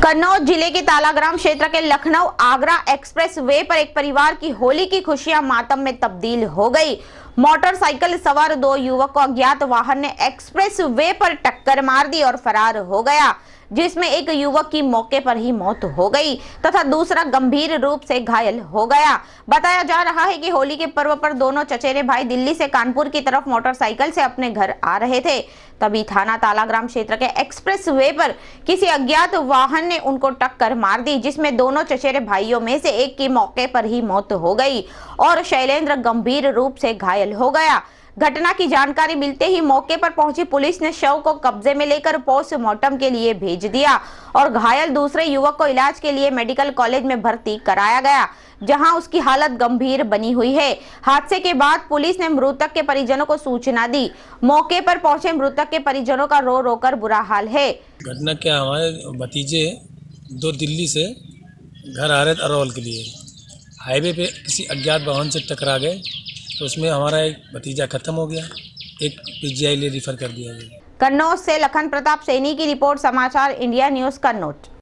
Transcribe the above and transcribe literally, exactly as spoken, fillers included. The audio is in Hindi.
कन्नौज जिले के तालाग्राम क्षेत्र के लखनऊ आगरा एक्सप्रेस वे पर एक परिवार की होली की खुशियां मातम में तब्दील हो गई। मोटरसाइकिल सवार दो युवक को अज्ञात वाहन ने एक्सप्रेस वे पर टक्कर मार दी और फरार हो गया, जिसमें एक युवक की मौके पर ही मौत हो गई तथा दूसरा गंभीर रूप से घायल हो गया। बताया जा रहा है कि होली के पर्व पर दोनों चचेरे भाई दिल्ली से कानपुर की तरफ मोटरसाइकिल से अपने घर आ रहे थे, तभी थाना तालाग्राम क्षेत्र के एक्सप्रेस वे पर किसी अज्ञात वाहन ने उनको टक्कर मार दी, जिसमें दोनों चचेरे भाइयों में से एक की मौके पर ही मौत हो गई और शैलेंद्र गंभीर रूप से घायल हो गया। घटना की जानकारी मिलते ही मौके पर पहुंची पुलिस ने शव को कब्जे में लेकर पोस्टमार्टम के लिए भेज दिया और घायल दूसरे युवक को इलाज के लिए मेडिकल कॉलेज में भर्ती कराया गया, जहां उसकी हालत गंभीर बनी हुई है। हादसे के बाद पुलिस ने मृतक के परिजनों को सूचना दी। मौके पर पहुंचे मृतक के परिजनों का रो रो कर बुरा हाल है। घटना क्या, हमारे भतीजे दो दिल्ली से घर आ रहे थे अरवल के लिए, हाईवे पे किसी अज्ञात वाहन से टकरा गए, तो उसमें हमारा एक भतीजा खत्म हो गया, एक पीजीआई ले रिफर कर दिया गया। कन्नौज से लखन प्रताप सैनी की रिपोर्ट, समाचार इंडिया न्यूज कन्नौज।